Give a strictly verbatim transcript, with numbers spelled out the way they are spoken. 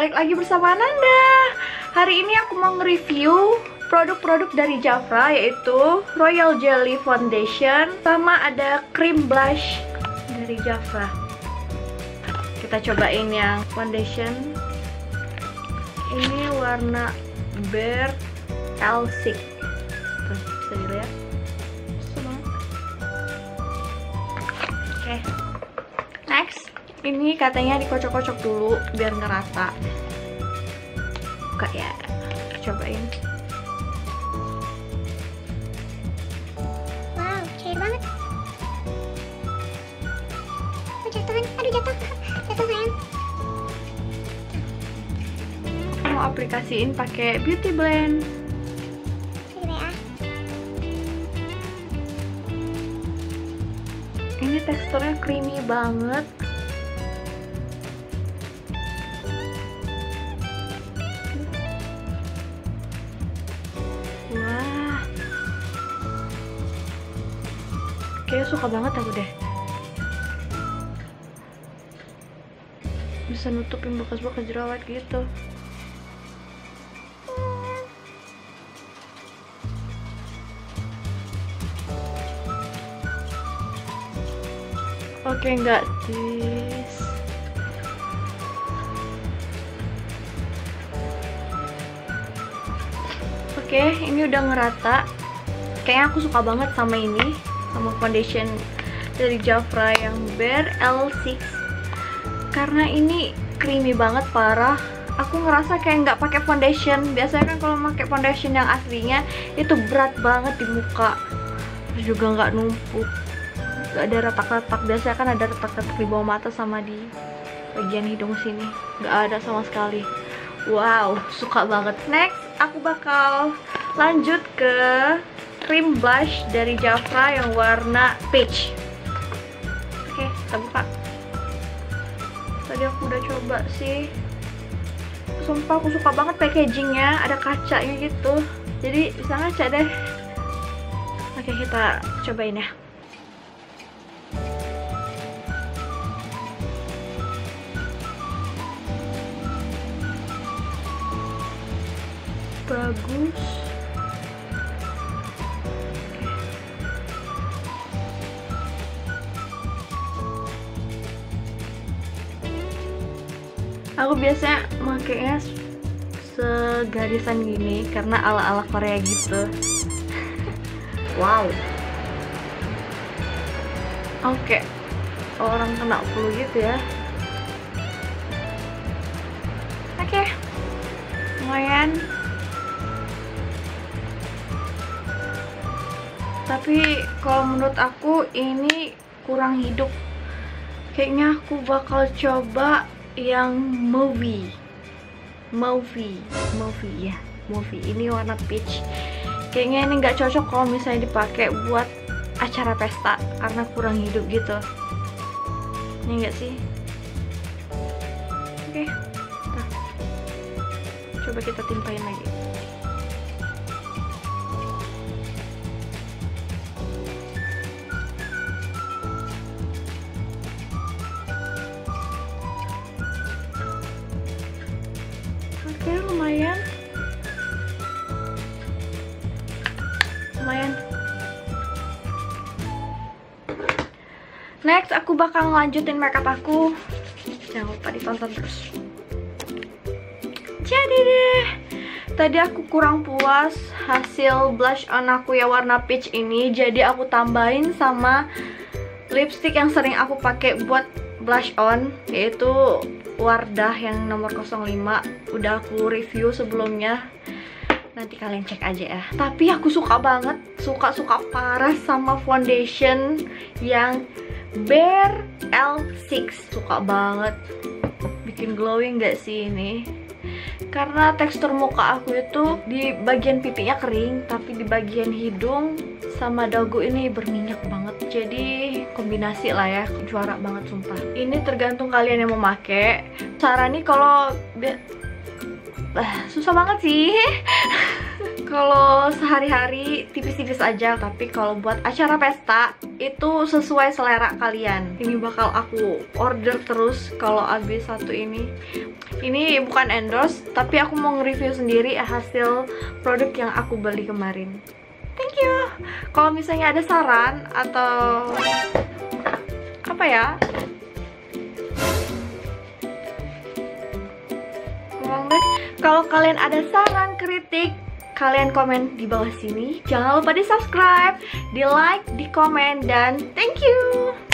balik lagi bersama Nanda. Hari ini aku mau nge-review produk-produk dari Jafra, yaitu Royal Jelly Foundation sama ada cream blush dari Jafra. Kita cobain yang foundation. Ini warna Bare L six. Tuh, bisa dilihat. Oke, next. Ini katanya dikocok-kocok dulu biar ngerata. Buka ya, cobain. Wow, cair banget. Oh, jatuh kan? Aduh, jatuh. Jatuh sayang. Aku mau aplikasiin pakai Beauty Blend. Coba ya. Ini teksturnya creamy banget. Wah, kayaknya suka banget aku deh. Bisa nutupin bekas-bekas jerawat gitu. Oke, enggak tis. Oke, ini udah ngerata. Kayaknya aku suka banget sama ini, sama foundation dari Jafra yang Bare L six. Karena ini creamy banget parah. Aku ngerasa kayak nggak pakai foundation. Biasanya kan kalau pakai foundation yang aslinya itu berat banget di muka. Terus juga nggak numpuk. Nggak ada retak-retak. Biasanya kan ada retak-retak di bawah mata sama di bagian hidung sini. Nggak ada sama sekali. Wow, suka banget. Next, aku bakal lanjut ke cream blush dari Jafra yang warna peach. Oke, kita buka. Tadi aku udah coba sih. Sumpah aku suka banget packagingnya, ada kacanya gitu. Jadi bisa ngaca deh. Oke, kita cobain ya. Bagus. Aku biasanya makainya segarisan gini karena ala-ala Korea gitu. Wow. Oke, orang kena flu gitu ya. Oke, lumayan. Tapi kalau menurut aku ini kurang hidup. Kayaknya aku bakal coba yang movie movie movie ya movie ini warna peach. Kayaknya ini nggak cocok kalau misalnya dipakai buat acara pesta karena kurang hidup gitu. Ini enggak sih? Oke, nah, coba kita timpain lagi. Oke, lumayan. Lumayan. Next, aku bakal ngelanjutin makeup aku. Jangan lupa ditonton terus. Jadi deh, tadi aku kurang puas hasil blush on aku ya warna peach ini. Jadi aku tambahin sama lipstick yang sering aku pakai buat blush on, yaitu Wardah yang nomor nol lima. Udah aku review sebelumnya, nanti kalian cek aja ya. Tapi aku suka banget, suka-suka parah sama foundation yang Bare L six. Suka banget. Bikin glowing gak sih ini? Karena tekstur muka aku itu di bagian pipinya kering, tapi di bagian hidung sama dagu ini berminyak banget. Jadi kombinasi lah ya, juara banget sumpah. Ini tergantung kalian yang mau make. Cara nih kalau uh, susah banget sih. Kalau sehari-hari tipis-tipis aja, tapi kalau buat acara pesta itu sesuai selera kalian. Ini bakal aku order terus kalau habis satu ini. Ini bukan endorse, tapi aku mau nge-review sendiri hasil produk yang aku beli kemarin. Thank you. Kalau misalnya ada saran atau apa ya? Ngomong deh. Kalau kalian ada saran, kritik, kalian komen di bawah sini. Jangan lupa di subscribe, di like, di komen, dan thank you.